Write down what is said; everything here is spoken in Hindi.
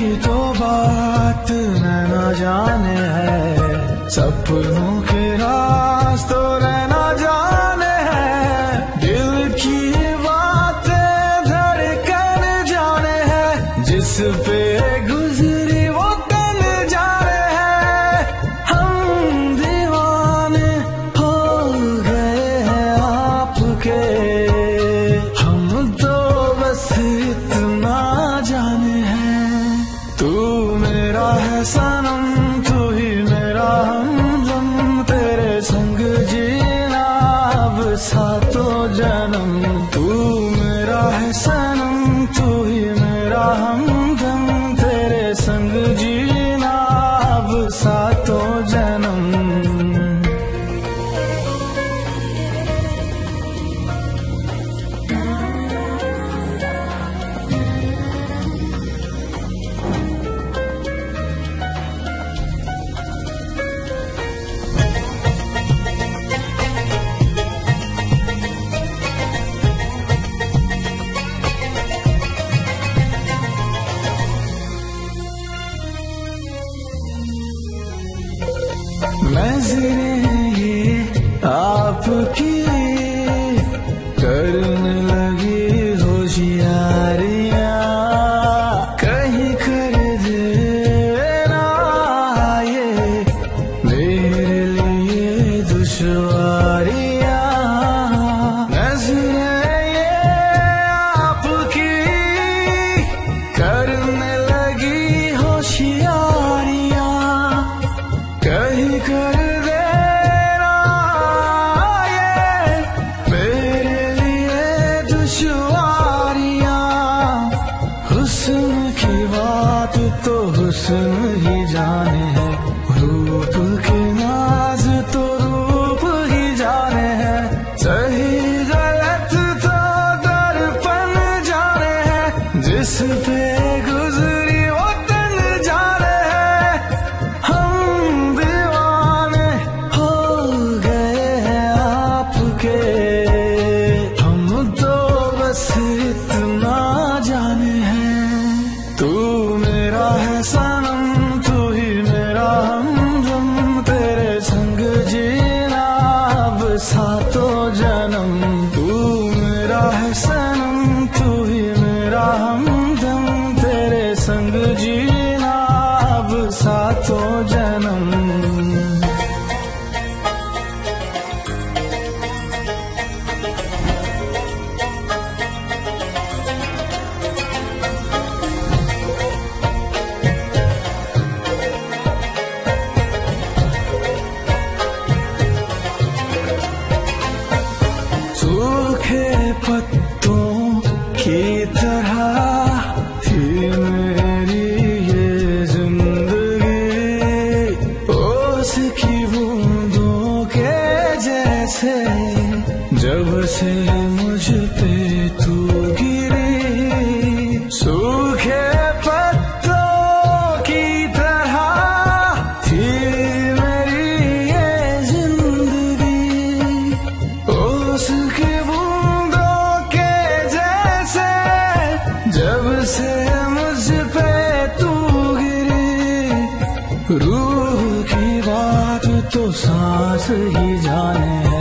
की तो बात न जाने है, सपनों के रास्तों रहना जाने है, दिल की बातें धड़कन जाने है, जिस पे गुजरी वो तन जाने है। हम दीवाने हो गए हैं आपके, हम तो बस इतना जाने हैं। तू मेरा है सनम, तू ही मेरा हमदम, तेरे संग जीना अब सातों जन्म। तू मेरा है सनम, तू ही मेरा हमदम, तेरे संग जीना अब सातों जन्म। नज़रें ये आपकी करने लगी होशियारियां, कहीं कर देना ये मेरे लिए दुश्वारियां। नज़रें ये आपकी करने लगी होशियारियां, कहीं कर देना ये मेरे लिए दुश्वारियां। हुस्न की बात तो हुस्न ही जाने है, रूप के नाज तो रूप ही जाने है, सही गलत तो दर्पण जाने है, जिस पे गुजरी वो तन जाने है। हम दीवाने हो गए हैं आपके, हम तो बस इतना जाने हैं। तू मेरा है सनम, तू ही मेरा हमदम, तेरे संग जीना अब सातों जन्म। तू मेरा है सनम, तू ही मेरा हमदम, तेरे संग जीना अब सातों जन्म। सूखे पत्तों की तरह थी मेरी ये जिंदगी, ओस की बूंदों के जैसे जब से मुझ पे तू गिरी। सूखे पत्तों की तरह थी मेरी ये जिंदगी, ओस की बूंदों के जैसे जब से मुझ पे तू गिरी। रूह की बात तो सांस ही जाने है,